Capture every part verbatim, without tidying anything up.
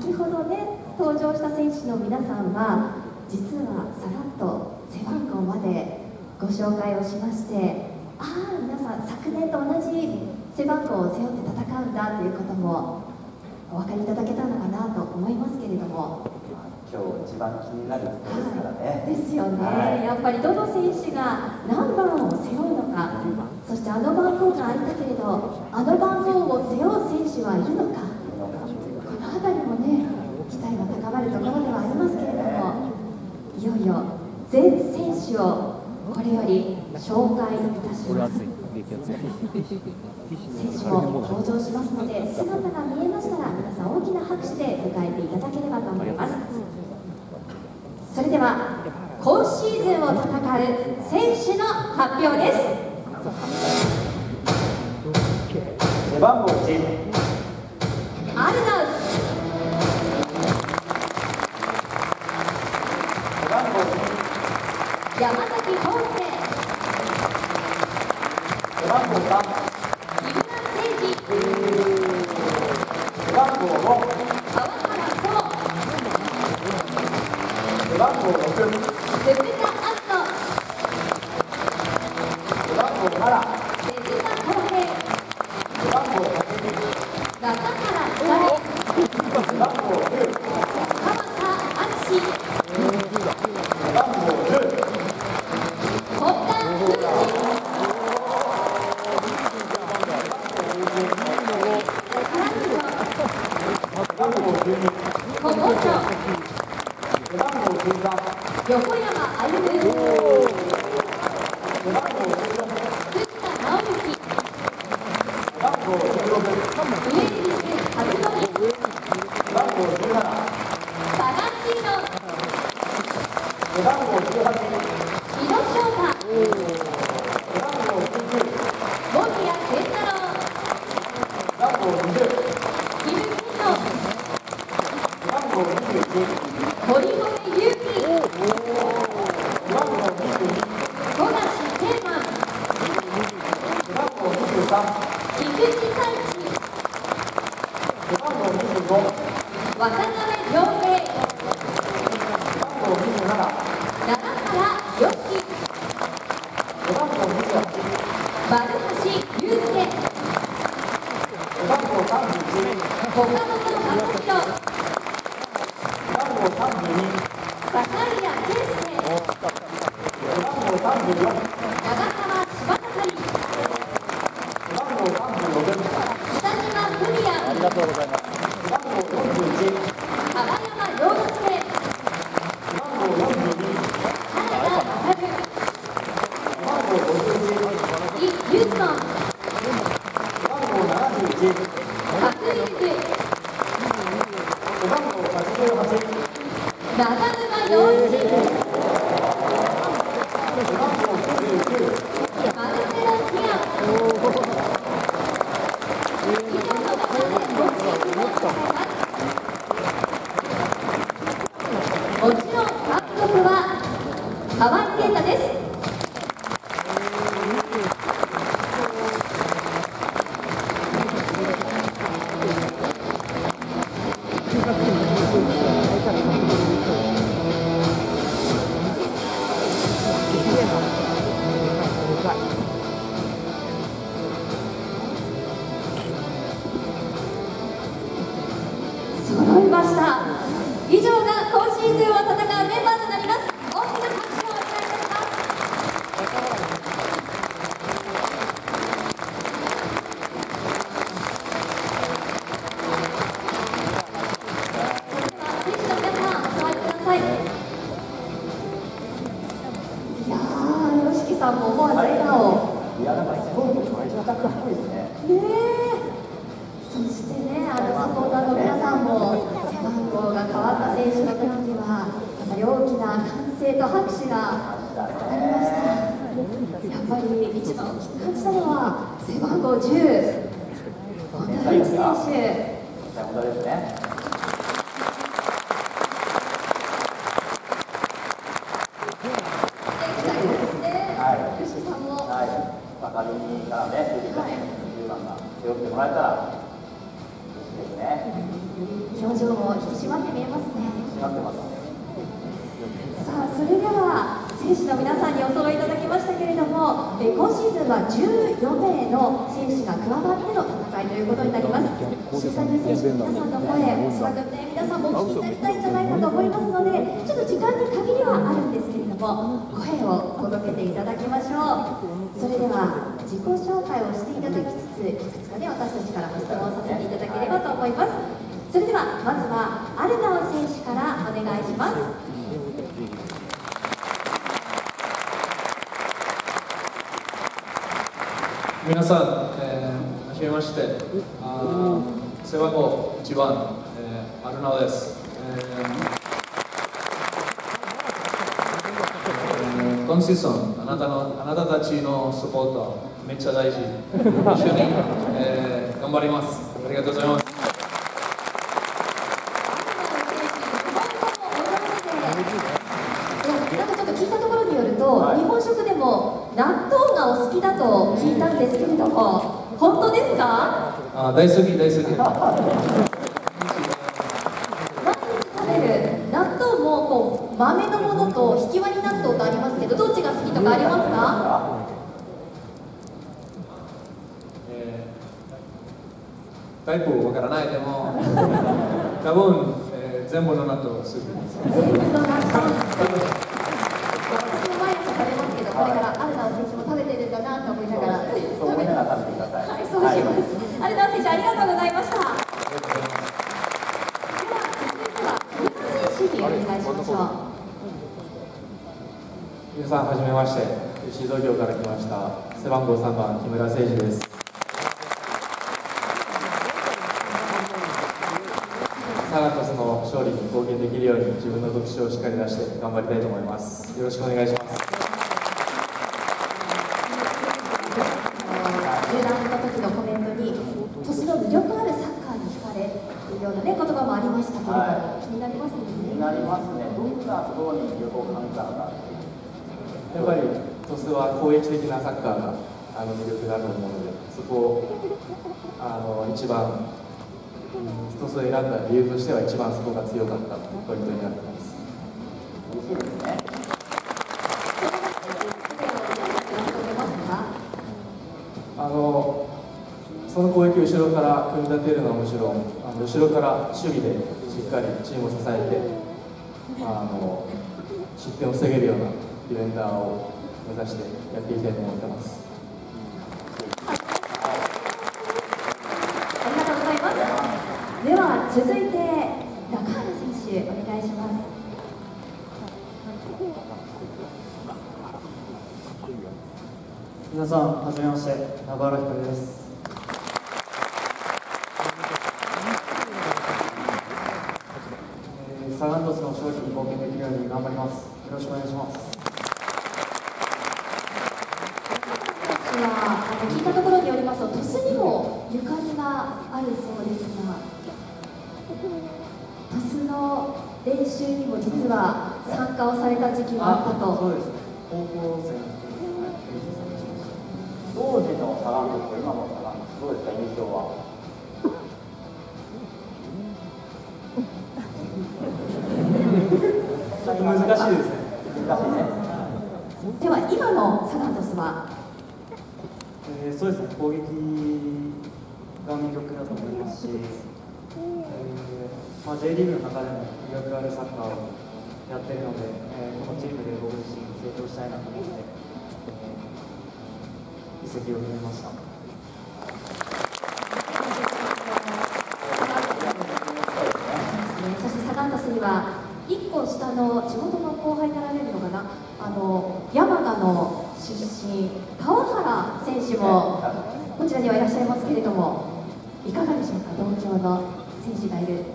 先ほどね登場した選手の皆さんは実はさらっと背番号までご紹介をしまして、ああ皆さん昨年と同じ背番号を背負って戦うんだということもお分かりいただけたのかなと思いますけれども、 今日一番気になるところですからね。 はい、ですよね、 はい、 やっぱりどの選手が何番を背負うのか、そしてあの番号があったけれどあの番号を背負う選手はいるのか、この辺りもね期待が高まるところではありますけれども、いよいよ全選手をこれより紹介いたします。選手も登場しますので、姿が見えましたら皆さん大きな拍手で迎えていただければと思います。それでは今シーズンを戦う選手の発表です。 背番号いち、 アルナウス。 背番号に、 山崎康介。 背番号さん、 木村誠二。 背番号ご、 川原壮。 背番号ろく、 福田篤人。 背番号なな、 手塚康平。 背番号はち、 中原光。 背番号きゅう、 川田敦。 背番号じゅう、 本田裕二。 背番号じゅうに、 小郷町。 背番号じゅうさん、 横山歩夢。 背番号じゅうよん、 藤田直之。 背番号じゅうろく、 上西和則。 背番号じゅうなな、 サガンチーノ。 背番号じゅうはち、 日野翔太。 背番号じゅうきゅう、 森谷健太郎。 背番号にじゅう、 キム・キンノ。 背番号にじゅういち、 堀米勇輝。 背番号にじゅうに、 富樫テーマン。 背番号にじゅうさん、 菊池太一。 背番号にじゅうご、 渡辺陽平。 背番号にじゅうなな、 長原良樹。 背番号にじゅうはち、 丸橋祐介。 背番号さんじゅういち、 岡本正宏。 背番号さんじゅうに、 坂井谷圭介。 背番号さんじゅうよん、 長澤柴盛。 背番号さんじゅうろく、 北島文也。 ありがとうございます。 背番号よんじゅういち、 川山陽介。 背番号よんじゅうに、 原田航。 背番号ごじゅういち、 イ・ユーソン。 背番号ななじゅういち、 パク・リク。 背番号はちじゅうはち、 長沼洋一。 背番号ごじゅうきゅう、 マルセロ・ティア。以上の方でごチームを戦います。もちろん監督は河合健太です。揃いました。以上が今シーズンを戦うメンバーとなります。大きな拍手をお願いいたします。選手の皆さん、お座りください。いやー、吉木さんも思わず笑顔。 いや、なんかすごいめちゃくちゃかっこいいですね。 ねえ。そしてね、あのサポーターの皆さんも背番号が変わった選手の時にはやっぱり大きな歓声と拍手がありました。やっぱり一番大きく感じたのは背番号じゅう、本田裕樹選手。 本当ですね。はい。 吉木さんも。 はい。明かりからね、出てきたじゅうばんが背負ってもらえたら嬉しいですね。 表情も引き締まって見えますね。 締まってます。 さあ、それでは選手の皆さんにお揃いいただきましたけれども、え今シーズンはじゅうよめいの選手が加わっての戦いということになります。審査員選手の皆さんの声、おそらくね、皆さんもお聞きになりたいんじゃないかと思いますので、ちょっと時間に限りはあるんですけれども、声を届けていただきましょう。それでは自己紹介をしていただきつつ、いくつかね、私たちからご質問させていただければと思います。それではまずはアルナオ選手からお願いします。 皆さん、えー、はじめまして、あ背番号いちばん、えー、アルナオです、えー、今シーズンあなたの、あなたたちのサポートめっちゃ大事、一緒に、えー、頑張ります。ありがとうございます。 なんかちょっと聞いたところによると、はい、日本食でも納豆がお好きだと聞いたんですけれども、本当ですか？ あ、大好き大好き。毎日食べる納豆もこう豆のものとひき割り納豆とありますけど、どっちが好きとかありますか？ えー、タイプわからないでも多分、えー、全部の納豆好きです。 全部の納豆。これからアルナオ選手も食べてるんだなと思いながら、 そう思いながら食べてください。 はい、そうします。アルナオ選手ありがとうございました。では続いては木村選手にお願いしましょう。 皆さんはじめまして、静岡から来ました背番号さんばん木村誠二です。サガン鳥栖の勝利に貢献できるように自分の特徴をしっかり出して頑張りたいと思います。よろしくお願いします。 入団の時のコメントに鳥栖の魅力あるサッカーに惹かれというような、ね、言葉もありましたけれども、はい、気になりますね。 気になりますね。どんなところに魅力を感じたのか。 やっぱり鳥栖は攻撃的なサッカーがあの魅力だと思うので、そこをあの一番鳥栖を選んだ理由としては一番そこが強かったポイントになっています。 嬉しいですね。 あのその攻撃を後ろから組み立てるのはもちろん、あの後ろから守備でしっかりチームを支えて、あの失点を防げるようなディフェンダーを目指してやっていきたいと思っています。 ありがとうございます。では続いて中原選手お願いします。 皆さんはじめまして、中原ひかるです。えー、サガン鳥栖の勝利に貢献できるように頑張ります。よろしくお願いします。 あの聞いたところによりますと、鳥栖にもゆかりがあるそうですが、鳥栖の練習にも実は参加をされた時期があったと。 そうですね、高校生の時に練習参加しました。 当時のサガン鳥栖と今のサガン鳥栖、どうですか、印象は。 難しいですね。 難しいね。 では今のサガン鳥栖は、 えー、そうですね、攻撃が魅力だと思いますし、えーまあ、J リーグの中でも魅力あるサッカーをやっているので、えー、このチームで僕自身成長したいなと思って、えー、移籍を決めました。 そしてサガン鳥栖にはいっこ下の地元の後輩になられるのかな、あの山鹿の出身川原選手もこちらにはいらっしゃいますけれども、いかがでしょうか、同郷の選手がいる。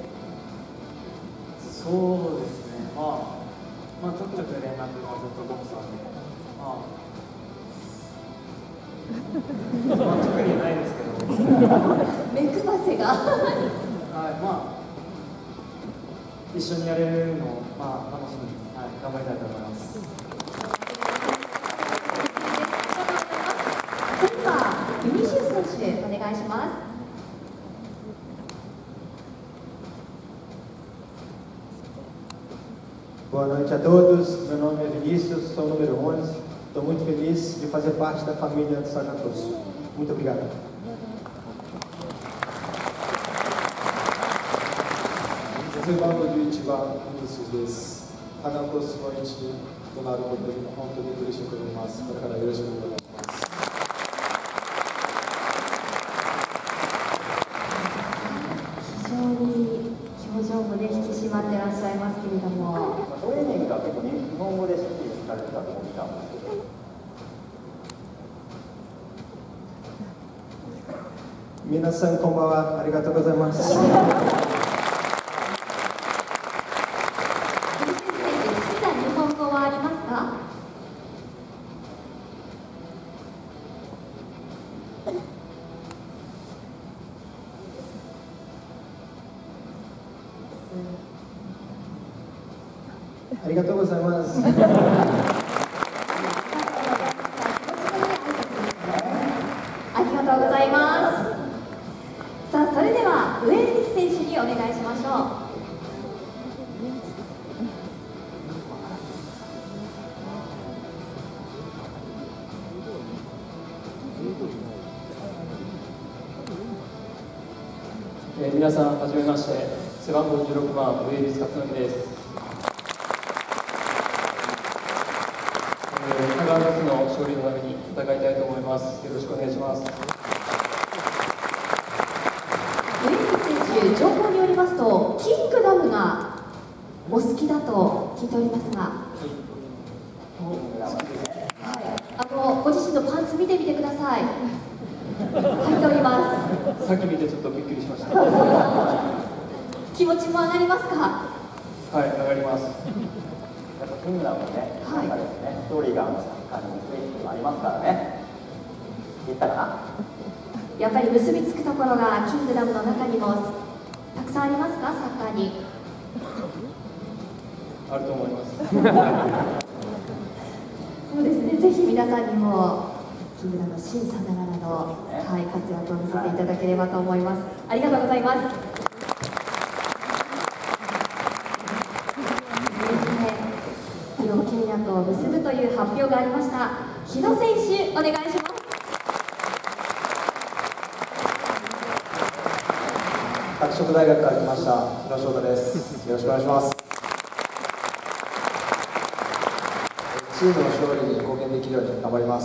そうですね、まあ、まあ、ちょくちょく連絡はずっと取ってたんで、まあ、まあ、特にないですけど目くばせがはい、まあ一緒にやれるのを、まあ、楽しみに、はい、頑張りたいと思います。 それではビニシウス選手お願いします。 Boa noite a todos, meu nome é Vinícius, sou o número onze. Estou muito feliz de fazer parte da família do Sakatos. Muito obrigado. 背番号じゅういちばん、ビニシウスです。サガトスの位置となることに本当に嬉しく思います。これからよろしくお願いします。 非常に表情もね引き締まってらっしゃいますけれども、 トレーニングが結構日本語で指示されてたと思ったんですけど。皆さんこんばんは、ありがとうございます。ありがとうございます。ありがとうございます。さあ、それではウェイリス選手にお願いしましょう。 えー、皆さんはじめまして、背番号じゅうろくばんウェイリス勝則です。サガートスの勝利のために戦いたいと思います。よろしくお願いします。 ウェイリス選手、情報によりますとキングダムがお好きだと聞いておりますが、はい、あのご自身のパンツ見てみてください。入っております。 さっき見てちょっとびっくりしました。 気持ちも上がりますか？ はい、上がります。 やっぱキングダムのね、なんかですね、ストーリーがサッカーについてもありますからね。言ったかな？ やっぱり結びつくところがキングダムの中にもたくさんありますか？サッカーに。 あると思います。 そうですね。ぜひ皆さんにもキングダムのシンさながらの、はい、活躍を見せていただければと思います。ありがとうございます。プロ契約を結ぶという発表がありました。日野選手、お願いします。 拓殖大学から来ました日野翔太です。よろしくお願いします。チームの勝利に貢献できるように頑張ります。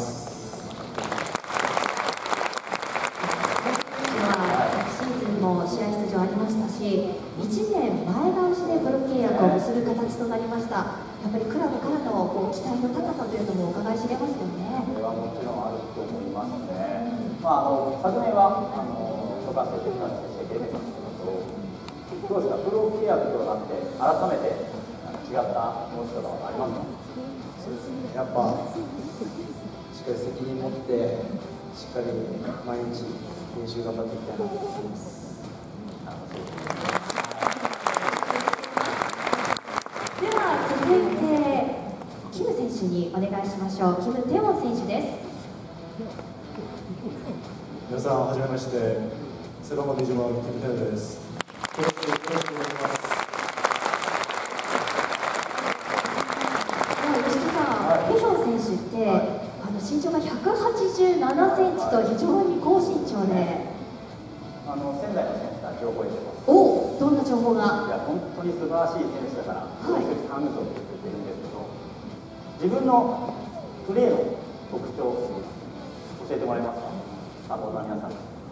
シーズンも試合出場ありましたし、いちねん前倒しでプロ契約を結ぶ形となりました。やっぱりクラブからのこう期待の高さというのも伺い知れますよね。 これはもちろんあると思いますね。まあ、あの昨年はあの許可制で出てますけど、どうですか、プロ契約となって改めて違った申し方はありますか？ そうですね、やっぱしっかり責任持ってしっかり毎日練習頑張っていきたいなと思います。 では続いてキム選手にお願いしましょう。キム・テウォン選手です。 皆さんはじめまして、背番号にじゅうばんキム・テウォンです。よろしくお願いします。 吉木さん、テヒョン選手って、はい、あの身長がひゃくはちじゅうななセンチと非常に高身長で、 あの仙台の選手から情報を得てます。 お、どんな情報が？ いや、本当に素晴らしい選手だから、はい、ハンズを作ってるんですけど、自分のプレーの特徴を教えてもらえますか？サポーターの皆さん。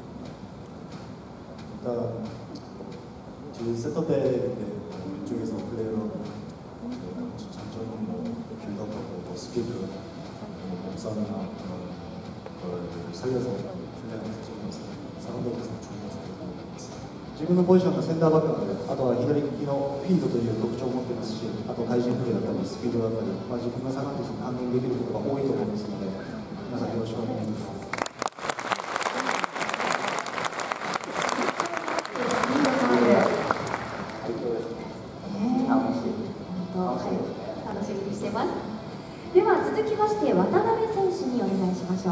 지금세터백쪽에서 플레이를 장점은 뭐 빌드업하고 뭐 스피드, 몸싸움이나 그런 걸 살려서 플레이하는 특징이어서 사람들께서 좋은 모습을 보고 있습니다. 自分のポジションがセンターバックなので、あとは左利きのフィードという特徴を持っていますし、あと対人プレーだったりスピードだったり、まあ、自分が下がって反応できることが多いと思いますので、皆さんよろしくお願いします。 楽しみにしてます。では続きまして渡辺選手にお願いしましょう。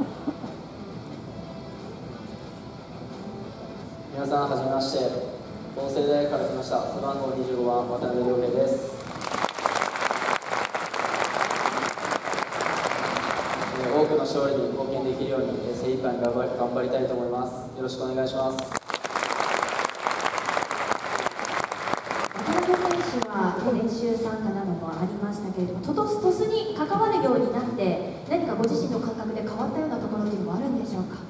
皆さんはじめまして、 法政大学から来ました背番号にじゅうごばん渡辺亮平です。えー、多くの勝利に貢献できるように、えー、精一杯頑張り頑張りたいと思います。よろしくお願いします。 渡辺選手は練習参加などもありましたけれども、トトストスに関わるようになって何かご自身の感覚で変わったようなところというのもあるんでしょうか？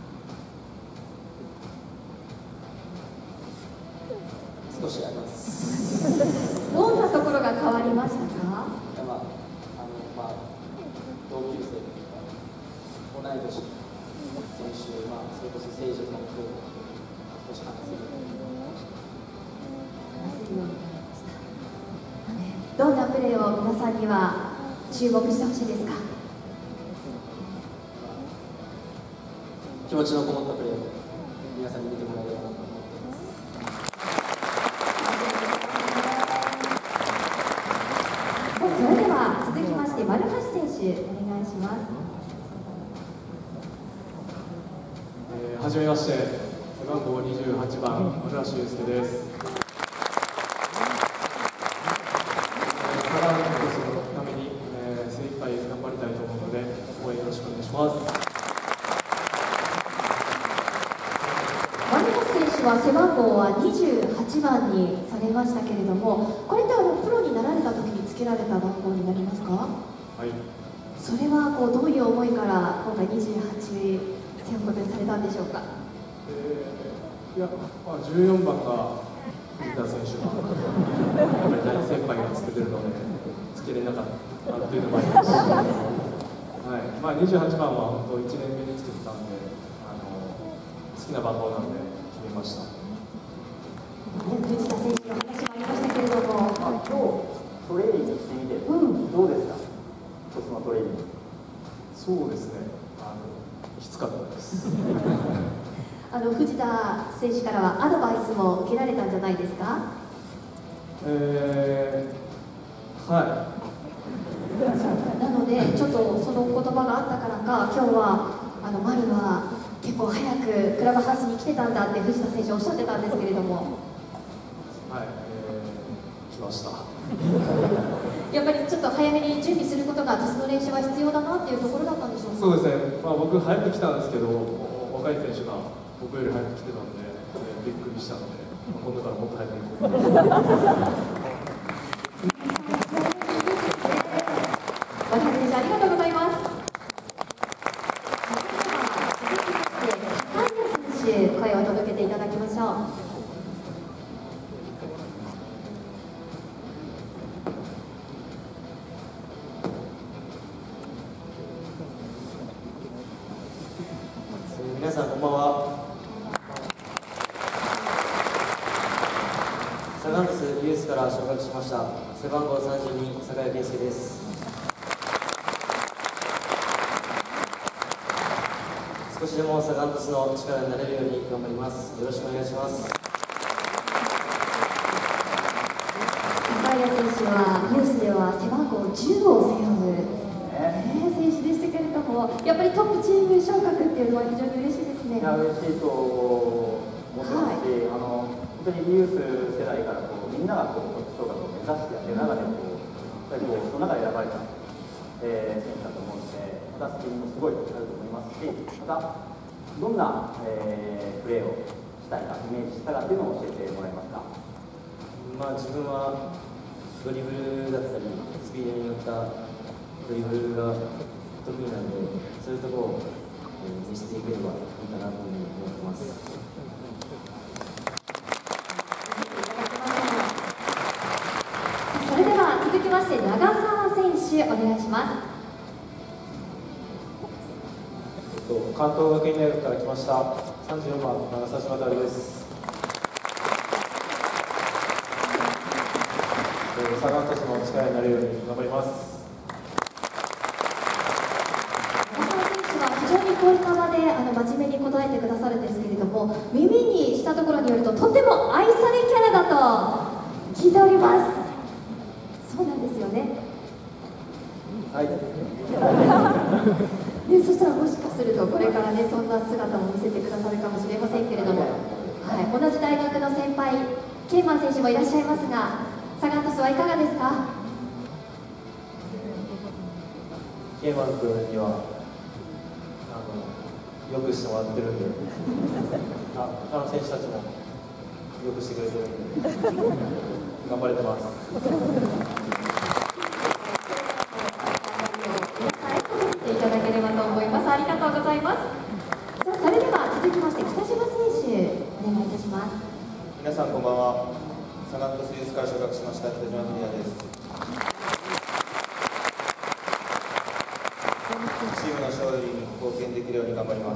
少しあります。 どんなところが変わりましたか？ まあ、あのまあ同級生というか同い年の選手、まあそれこそ政治とかも少し話せるようになりました。 話せるようになりました。どんなプレーを皆さんには注目してほしいですか？ 気持ちのこもったプレーを皆さんに見てもらえればなと思っています。 それでは続きまして丸橋選手お願いします。 えー、はじめまして、背番号にじゅうはちばん丸橋祐介です。サガン鳥栖のために、えー、精一杯頑張りたいと思うので応援よろしくお願いします。 丸橋選手は背番号はにじゅうはちばんにされましたけれども、これってあのプロになられた時につけられた番号になりますか？ はい。 それはこうどういう思いから今回にじゅうはち背負うことにされたんでしょうか？ えー、いや、まあ、じゅうよんばんが藤田選手がやっぱり大先輩がつけてるのでつけれなかったっていうのもありますし、はい、まあ、にじゅうはちばんは本当いちねんめにつけてたんで、あの好きな番号なんで決めました。 藤田選手の話もありましたけれども、 まあ、今日トレーニングしてみて、 うん、 どうですか？トスのトレーニング。 そうですね、あのきつかったです。 あの藤田選手からはアドバイスも受けられたんじゃないですか？ えー、はい。 なのでちょっとその言葉があったからか、今日はあの丸は結構早くクラブハウスに来てたんだって藤田選手おっしゃってたんですけれども。 はい、えー、来ました。 やっぱりちょっと早めに準備することがトスの練習は必要だなっていうところだったんでしょうか？ そうですね、まあ、僕早く来たんですけど、若い選手が僕より早く来てたので、えー、びっくりしたので、まあ、今度からもっと早く行こうと思います。 渡辺選手ありがとうございます。続きまして高谷選手、声を届けていただきましょう。 皆さんこんばんは。サガン鳥栖ユースから昇格しました背番号さんじゅうに坂井圭介です。少しでもサガン鳥栖の力になれるように頑張ります。よろしくお願いします。 坂井選手はユースでは背番号じゅうを背負う選手でしたけれども、やっぱりトップチーム昇格っていうのは非常に嬉しいですね。 いや、嬉しいと思ってますし、はい、あの本当にリユース世代からこうみんながこうトップ昇格を目指してやってる中でこう、やっぱりこうその中で選ばれた、えー、選手だと思うので、また責任もすごいあると思いますし、またどんな、えー、プレーをしたいか、イメージしたかっていうのを教えてもらえますか？ まあ、自分はドリブルだったりスピードに乗ったドリブルが得意なので、そういうところを見せていければいいかなというふうに思ってます。 それでは続きまして長澤選手お願いします。 えっと、関東学院大学から来ましたさんじゅうよんばん長澤島太郎です。サガン鳥栖の力になれるように頑張ります。 非常にこういった場であの真面目に答えてくださるんですけれども、耳にしたところによるととても愛されキャラだと聞いております。そうなんですよね。 はい。 でそしたらもしかするとこれからねそんな姿も見せてくださるかもしれませんけれども、はい、同じ大学の先輩ケイマン選手もいらっしゃいますが、サガン鳥栖はいかがですか？ ケイマン君にはあのよくしてもらってるんであ他の選手たちもよくしてくれてるんで頑張れてます。 いただければと思います。ありがとうございます。さあ、それでは続きまして北島選手お願いいたします。 皆さんこんばんは。サガン鳥栖ユースから昇格しました北島文也です。チームの勝利に貢献できるように頑張ります。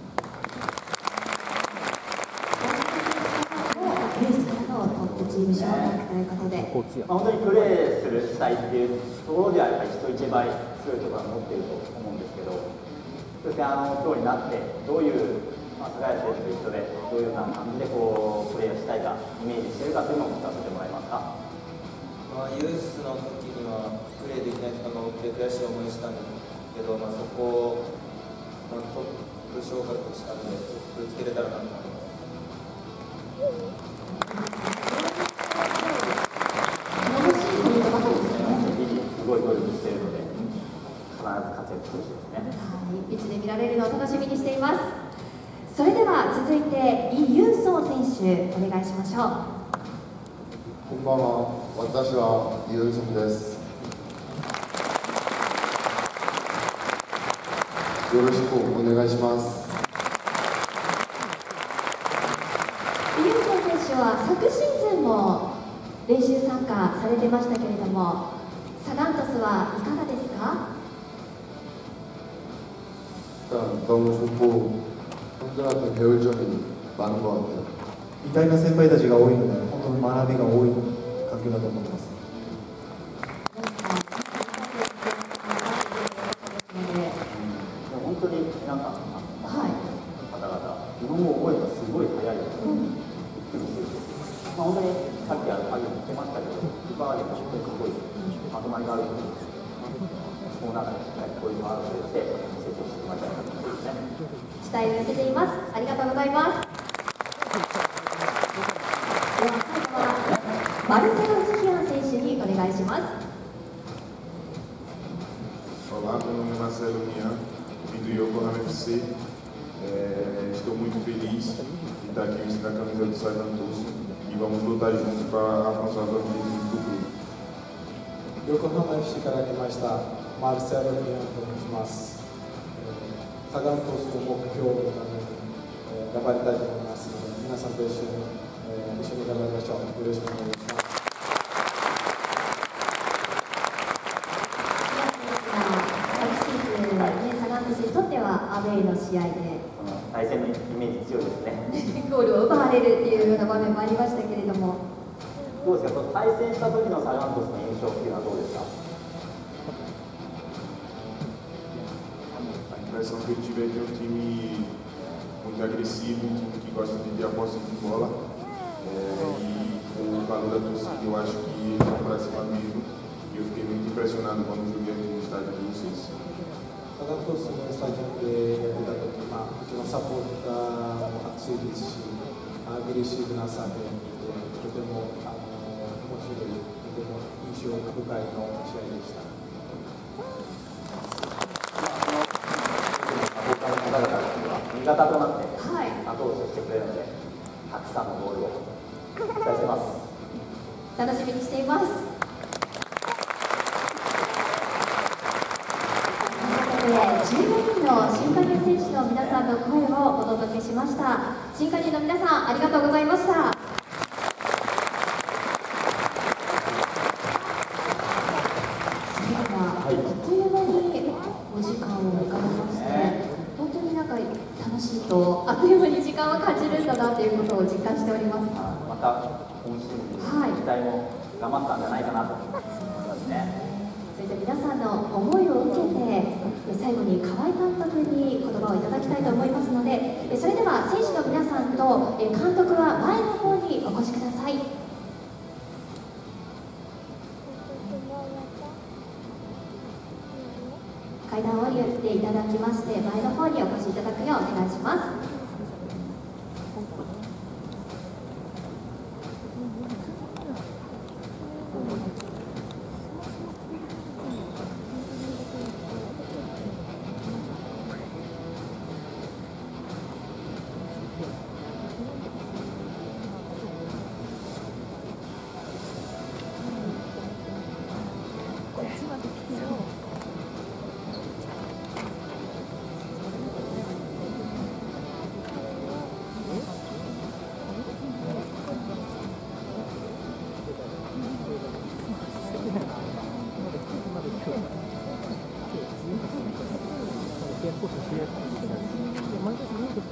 ユースからのトップチーム昇格ということで、 まあ、本当にプレーする主体っていうところではやっぱり人一倍強いところは持っていると思うんですけど、そしてあの今日になってどういう、まあ、菅谷選手と一緒でどういうような感じでこうプレーをしたいかイメージしているかというのを聞かせてもらえますか？ まあ、ユースの時にはプレーできない時間が多くて悔しい思いしたんですけど、まあ、そこを、まあ、トップ昇格したのでぶつけれたらなと思います。 すごい努力しているので必ず活躍してほしいですね。 はい、ピッチで見られるのを楽しみにしています。それでは続いてイ・ユンソン選手お願いしましょう。 こんばんは。私はイ・ユンソンです。よろしくお願いします。 イ・ユンソン選手は昨シーズンも練習参加されてましたけれども、サガン鳥栖はいかがですか？ 일단 너무 좋고 형들한테 배울 점이 많은 것 같아요. 偉大な先輩たちが多いので、本当に学びが多い環境だと思ってます。 本当に皆さん、はい、方々、日本語を覚えたらすごい早いです。びっくりする。まあ、本当にさっきあの鍵も言ってましたけど、今までも本当にすごいまとまりがあるので、この中でしっかりこういうワードをして成長してもらいたいなと思いますね。 期待を寄せています。ありがとうございます。では最後はマルセロ・ズヒアン選手にお願いします。 Olá, meu nome é Marcelo Mian, vim do Yokohama F C. É, estou muito feliz de estar aqui vestindo a camisa do Sagan Tulsa e vamos lutar juntos para alcançar os objetivos do clube. 横浜 エフシー から来ましたマルセロ・ミアンと申します。サガン鳥栖の目標のために頑張りたいと思いますので、皆さんと一緒に一緒に頑張りましょう。よろしくお願いします。 サガン鳥栖にとってはアウェーの試合で対戦のイメージ強いですね。 ゴールを奪われるっていうような場面もありましたけれども、 どうですか、その対戦した時のサガン鳥栖の印象っていうのはどうですか？ A impressão que eu tive é que é um time muito agressivo, um time que gosta de ter a posse de bola. É, e com o valor da torcida, eu acho que eles vão para cima mesmo. E eu fiquei muito impressionado quando joguei aqui no estádio de vocês. サガン鳥栖のスタジアムでやってた時、まあ、うちのサポーターも熱いですし、アグレッシブなサーブを見て、とてもあの面白い、とても印象深いの試合でした。 味方となって後押ししてくれるので、たくさんのゴールを期待してます。 楽しみにしています。ということで、じゅうごにんの新加入選手の皆さんの声をお届けしました。新加入の皆さん、ありがとうございました。 あっという間にお時間を迎えまして、本当になんか楽しいとあっという間に時間を感じるんだなということを実感しております。 また今シーズン期待も頑張ったんじゃないかなと思いますね。 それで皆さんの思いを受けて最後に河合監督に言葉をいただきたいと思いますので、それでは選手の皆さんと監督は前の方にお越しください。 階段を降りていただきまして、前の方にお越しいただくようお願いします。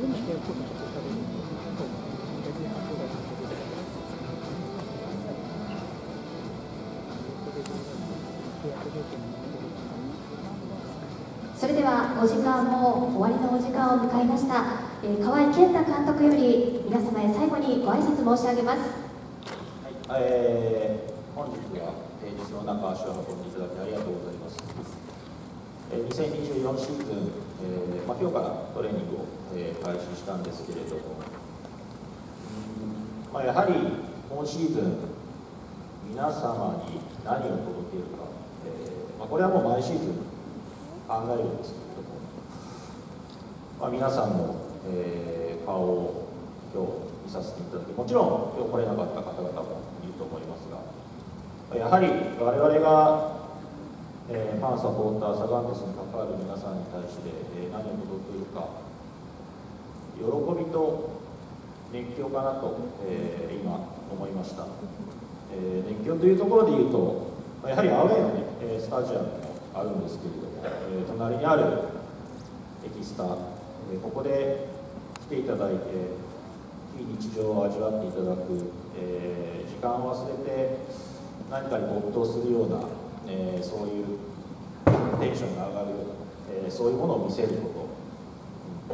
それではお時間も終わりのお時間を迎えました、えー、河合健太監督より皆様へ最後にご挨拶申し上げます。 はい、えー、本日は平日の中足を運んでいただきありがとうございます。えー、にせんにじゅうよんシーズン、えーまあ、今日からトレーニングを、えー、開始したんですけれども、うんまあ、やはり今シーズン皆様に何を届けるか、えーまあ、これはもう毎シーズン考えるんですけれども、まあ、皆さんの、えー、顔を今日見させていただき、もちろん今日来れなかった方々もいると思いますが、やはり我々が、えー、ファンサポーターサガン鳥栖に関わる皆さんに対して、えー、何を届けるか、喜びと熱狂かなと、えー、今思いました。えー、熱狂というところでいうと、やはりアウェーの、ね、スタジアムもあるんですけれども、えー、隣にあるエキスタ、えー、ここで来ていただいて非日常を味わっていただく、えー、時間を忘れて何かに没頭するような、えー、そういうテンションが上がるような、えー、そういうものを見せること、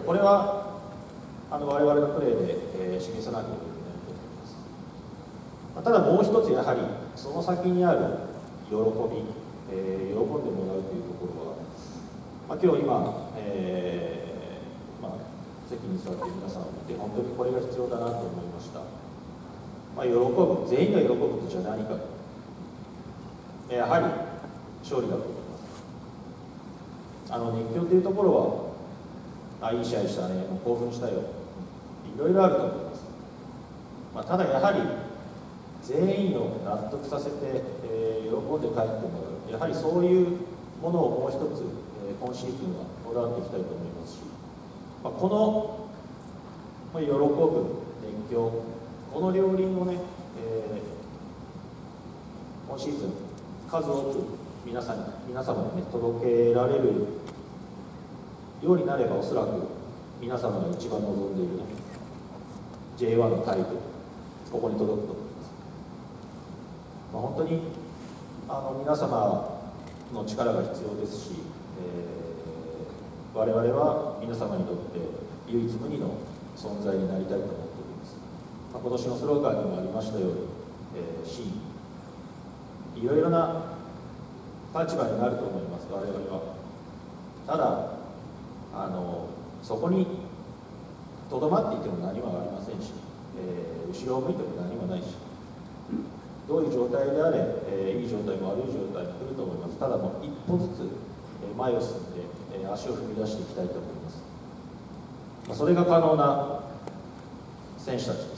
これはあの我々のプレーで、えー、示さなければいけないと思います。まあ、ただもう一つやはりその先にある喜び、えー、喜んでもらうというところは、まあ、今日今、えーまあ、席に座って皆さんを見て本当にこれが必要だなと思いました。まあ、喜ぶ、全員が喜ぶことじゃ何か、やはり勝利だと思います。あの熱狂というところは、あ、いい試合したね、もう興奮したよ、いろいろあると思います。まあ、ただやはり全員を納得させて、えー、喜んで帰ってもらう、やはりそういうものをもう一つ、えー、今シーズンはこだわっていきたいと思いますし、まあ、この、まあ、喜ぶ、熱狂、この両輪をね、えー、今シーズン数多く皆さんに皆様に、ね、届けられるようになれば、おそらく皆様が一番望んでいる、ね、ジェイワン のタイトル、ここに届くと思います。まあ、本当にあの皆様の力が必要ですし、えー、我々は皆様にとって唯一無二の存在になりたいと思っております。まあ、今年のスローガンにもありましたように、えー、真いろいろな立場になると思います、我々は。ただあのそこにとどまっていても何もありませんし、えー、後ろを向いても何もないし、どういう状態であれ、えー、いい状態も悪い状態も来ると思います。ただもう一歩ずつ、えー、前を進んで、えー、足を踏み出していきたいと思います。まあ、それが可能な選手たちです。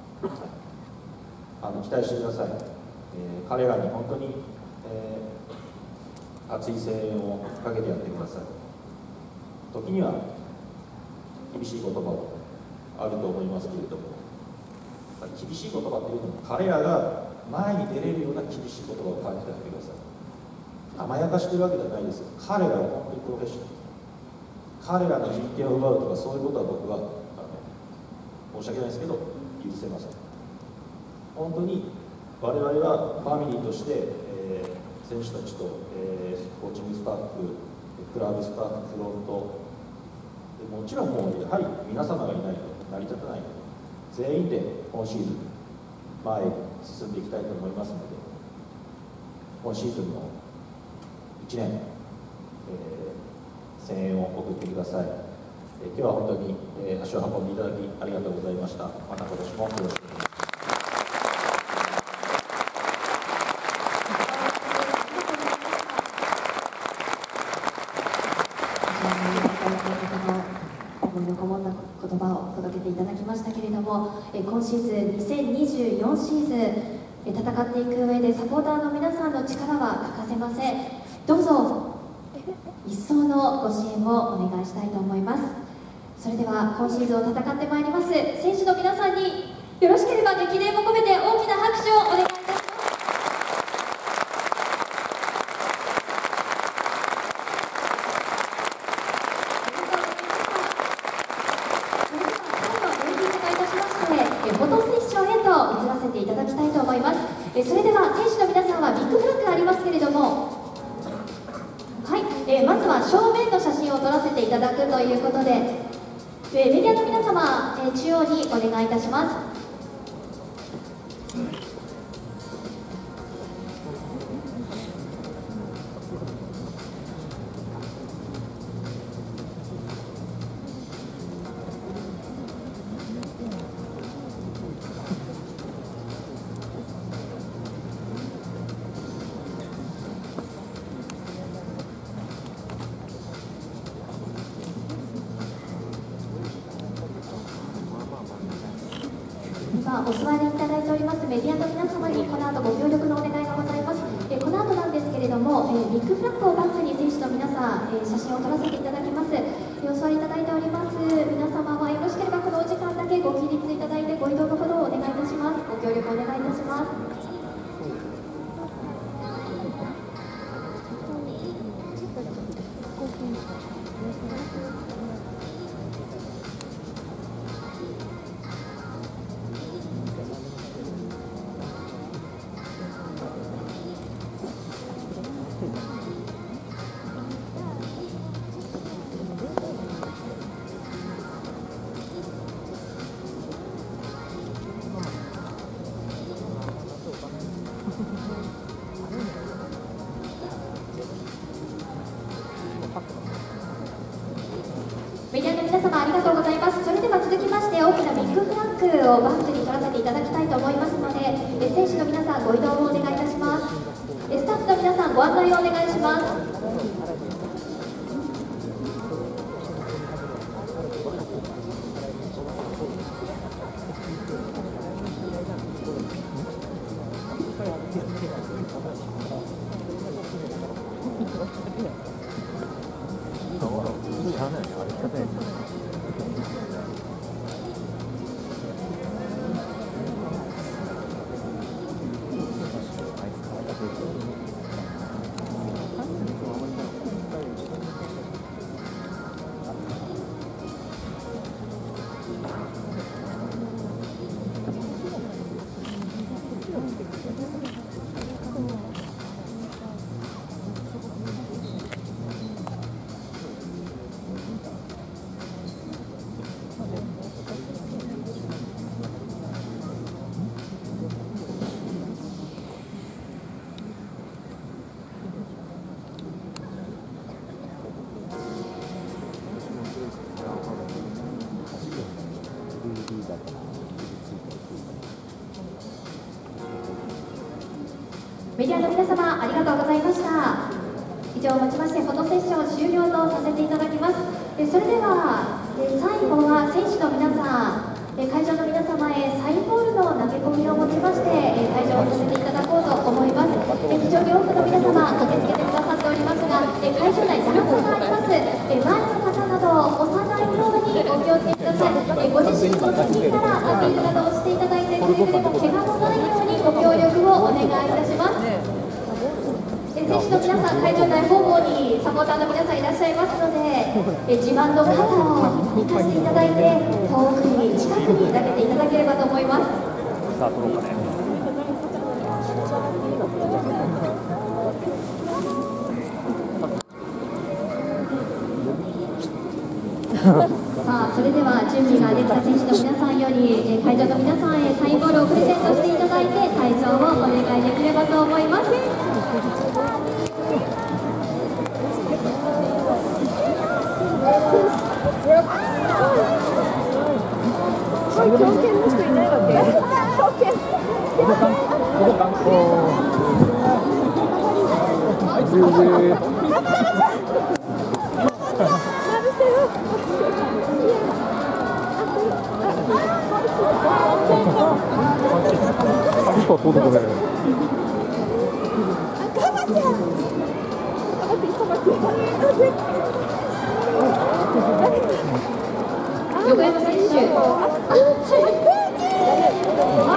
あの期待してください。えー、彼らに本当に、えー、熱い声援をかけてやってください。時には厳しい言葉もあると思いますけれども、厳しい言葉というのも彼らが前に出れるような厳しい言葉を感じてあげてください。甘やかしてるわけじゃないですよ。彼らは本当にプロフェッショナル。彼らの人権を奪うとかそういうことは僕はあの申し訳ないですけど許せません。本当に我々はファミリーとして、えー、選手たちと、えー、コーチングスタッフ、クラブスタッフ、フロントで、もちろんもうやはり皆様がいないと成り立たないので、全員で今シーズン前へ進んでいきたいと思いますので、今シーズンのいちねん、えー、声援を送ってください。えー、今日は本当に、えー、足を運んでいただきありがとうございました。また今年もよろしくお願いします。 思いのこもった言葉を届けていただきましたけれども、今シーズンにせんにじゅうよんシーズン戦っていく上でサポーターの皆さんの力は欠かせません。どうぞ一層のご支援をお願いしたいと思います。それでは今シーズンを戦ってまいります選手の皆さんによろしければ激励も込めて大きな拍手をお願いいたします。 えーまずは正面の写真を撮らせていただくということで、えーメディアの皆様、えー中央にお願いいたします。今お座りいただいておりますメディアの皆様にこの後ご協力のお願いがございます。えこの後なんですけれども、えビッグフラッグをバックに選手の皆さん、え写真を撮らせていただきます。えお座りいただいております皆様はよろしければこのお時間だけご起立いただいてご移動のほどをお願いいたします。ご協力お願いいたします。メディアの皆様ありがとうございます。それでは続きまして大きなビッグフラッグをバックに取らせていただきたいと思いますので、え選手の皆さんご移動をお願いいたします。えスタッフの皆さんご案内をお願いします。メディアの皆様ありがとうございました。以上をもちましてフォトセッション終了とさせていただきます。えそれではえ最後は選手の皆さん、え会場の皆様へサインボールの投げ込みをもちましてえ退場をさせていただこうと思います。え非常に多くの皆様駆けつけてくださっておりますが、え会場内段差があります。え前の方など押さないようにお気をつけください。えご自身の席からアピールなどをしていただいて、くれぐれも怪我のないようにご協力をお願いいたします。選手の皆さん、会場内方々にサポーターの皆さんいらっしゃいますので、え自慢の肩を生かしていただいて、遠くに近くに投げていただければと思います。さあ、取ろうかね。さあ、それでは準備ができた選手の皆さんより、え会場の皆さんへサインボールをプレゼントしていただいて、退場をお願いできればと思います。 強肩の人いないわけ。 横山選手、はい、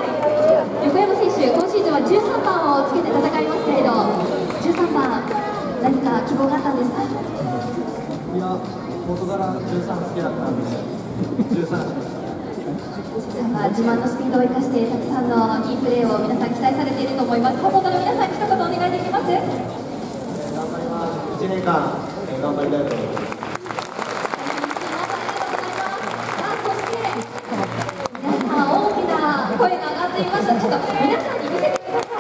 横山選手、今シーズンはじゅうさんばんをつけて戦いますけれど、じゅうさんばん、何か希望があったんですか？ いや、元からじゅうさん好きだったんで、じゅうさんしました。 自慢のスピードを生かしてたくさんのいいプレーを皆さん期待されていると思います。サポーターの皆さん、一言お願いできます？ 頑張ります。いちねんかん頑張りたいと思います。 皆さん大きな声が上がっていました。ちょっと皆さんに見せてください。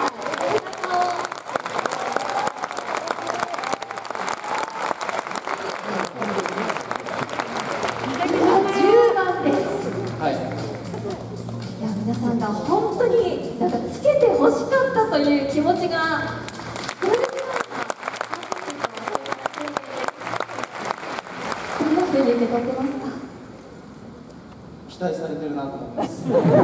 じゅうばんです。 はい。 いや皆さんが本当になんかつけて欲しかったという気持ちが。どんな風に受け取ってますか？ 期待されてるなと思います。 その期待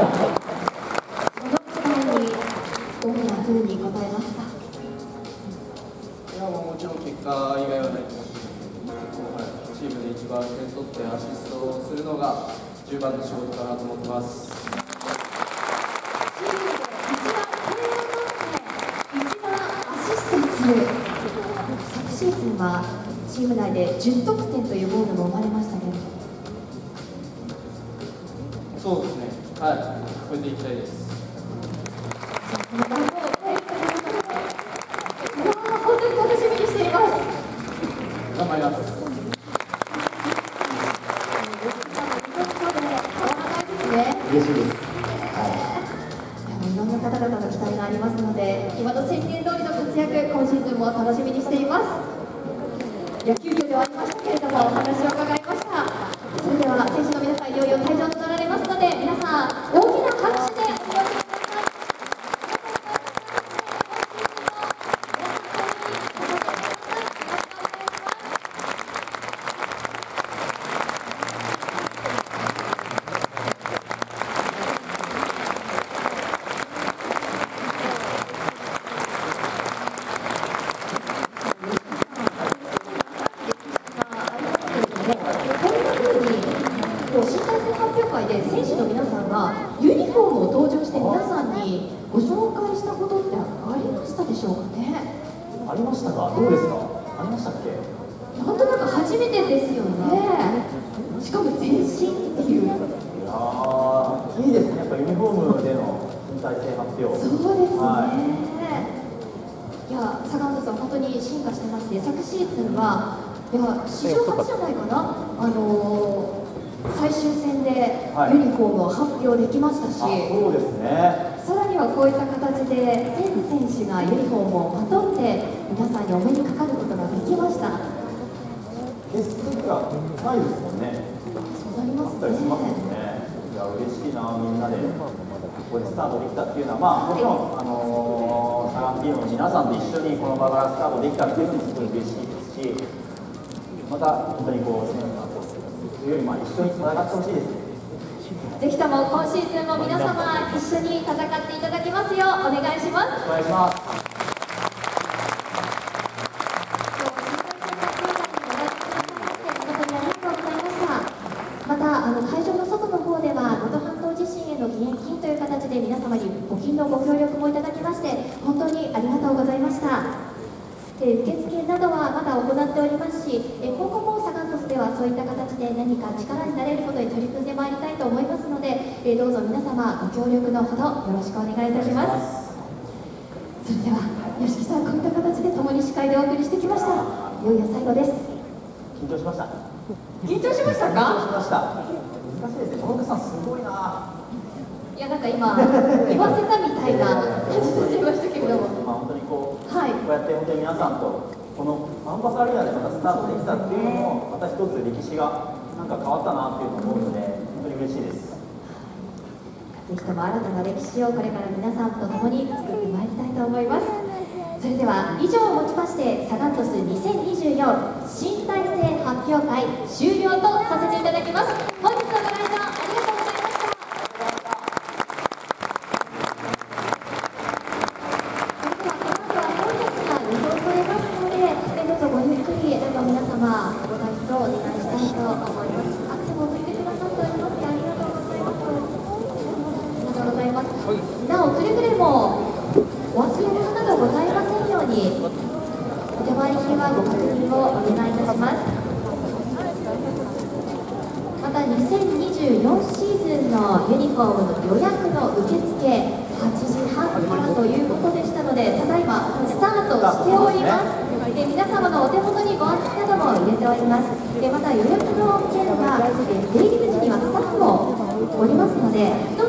にどんな風に応えますか？ いやもうもちろん結果以外はないと思うんですけど、チームで一番点取ってアシストをするのがじゅうばんの仕事かなと思ってます。 チームで一番点を取って一番アシストする。昨シーズンはチーム内でじゅっとくてんというゴールも生まれましたけれども。 そうですね。はい。超えていきたいです。 この番号を超えるということで、本当に楽しみにしています。 頑張ります。 嬉しいです。いろんな方々の期待がありますので、今の宣言通りの活躍、今シーズンも楽しみにしています。野球部ではありましたけれども、お話を伺いました。それでは選手の皆さん、いよいよ退場となられますので、皆さん大きな拍手でお迎えください。新体制発表会で選手の皆さんがユニフォームを登場して皆さんにご紹介したことってありましたでしょうかね。 ありましたか？どうですか？ありましたっけ？ なんとなく初めてですよね。しかも全身っていう。いやー、いいですね。やっぱユニフォームでの新体制発表。 そうですね。 はい、 いや、サガン鳥栖は本当に進化してまして、昨シーズンはいや史上初じゃないかな。あのー最終戦でユニフォームを発表できましたし、 はい、そうですね。 さらにはこういった形で全選手がユニフォームをまとって皆さんにお目にかかることができました。 結束がないですもんね。 そうなりますね。 しますもんね。いや嬉しいな、みんなでここでスタートできたっていうのは、まあもちろん、あのー、サガン P の皆さんと一緒にこの場からスタートできたっていうのもすごい嬉しいですし、また本当にこう選手がこうというよりまあ一緒に戦ってほしいです。 ぜひとも今シーズンも皆様一緒に戦っていただきますようお願いします。 お願いします。 またあの会場の外の方では能登半島地震への義援金という形で皆様に募金のご協力もいただきまして本当にありがとうございました。受付などはまだ行っておりますし、今後もサガン鳥栖ではそういった形で何か力になれることに取り組んでまいりたいと思いますので、どうぞ皆様ご協力のほどよろしくお願いいたします。それでは吉木さん、こういった形で共に司会でお送りしてきました。いよいよ最後です。 緊張しました。 緊張しましたか？ 緊張しました。難しいですね。小野さんすごいな。 いやなんか今言わせたみたいな感じになっちゃいましたけれども、 まあ本当にこう、 はい、 こうやって本当に皆さんとこのアンバサダーアリーナでまたスタートできたっていうのもまた一つ歴史がなんか変わったなっていうのを思うので本当に嬉しいです。 ぜひとも新たな歴史をこれから皆さんと共に作ってまいりたいと思います。それでは以上をもちましてサガン鳥栖にせんにじゅうよん新体制発表会終了とさせていただきます。本日のご来場ありがとうございました。皆様ご退出をお願いしたいと思います。アクセも送ってくださっております。ありがとうございます。ありがとうございます。なおくれぐれもお忘れ物などございませんようにお手回り品はご確認をお願いいたします。またにせんにじゅうよんシーズンのユニフォームの予約の受付はちじはんからということでしたので、ただいまスタートしております。 で皆様のお手元にご案内なども入れております。でまた予約の件は、えー出入り口にはスタッフもおりますので、ど